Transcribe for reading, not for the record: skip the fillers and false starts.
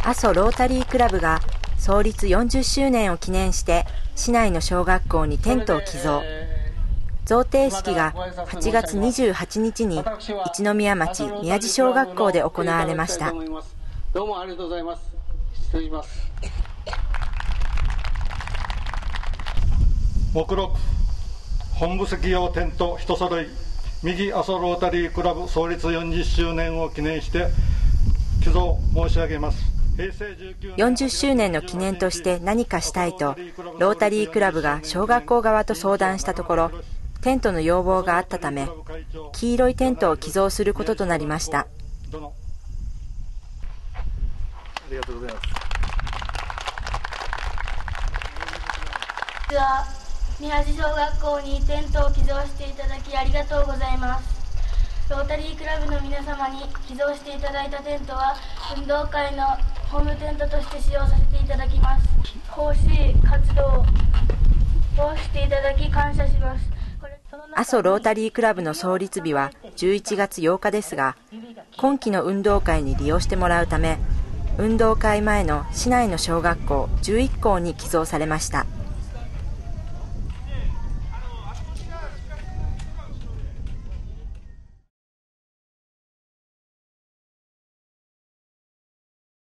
阿蘇ロータリークラブが創立40周年を記念して市内の小学校にテントを寄贈。贈呈式が8月28日に一宮町宮地小学校で行われました。 どうもありがとうございます。失礼します。 目録、本部席用テント一揃い、右阿蘇ロータリークラブ創立40周年を記念して寄贈申し上げます。 40周年の記念として何かしたいとロータリークラブが小学校側と相談したところ、テントの要望があったため黄色いテントを寄贈することとなりました。 ありがとうございます。 では宮地小学校にテントを寄贈していただきありがとうございます。ロータリークラブの皆様に寄贈していただいたテントは運動会のホームテントとして使用させていただきます。奉仕活動をしていただき感謝します。 阿蘇ロータリークラブの創立日は11月8日ですが、今期の運動会に利用してもらうため運動会前の市内の小学校11校に寄贈されました。